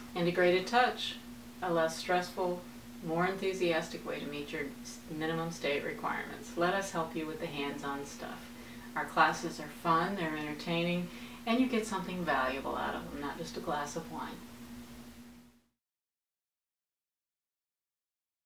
Integrated Touch, a less stressful, more enthusiastic way to meet your minimum state requirements. Let us help you with the hands-on stuff. Our classes are fun, they're entertaining, and you get something valuable out of them, not just a glass of wine.